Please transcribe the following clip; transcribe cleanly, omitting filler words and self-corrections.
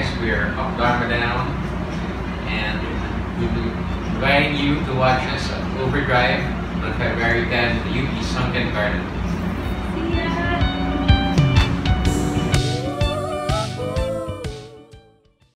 guys, we're Up Dharma Down, and we'll be inviting you to watch us at Overdrive on February 10 at the UP Sunken Garden. See ya!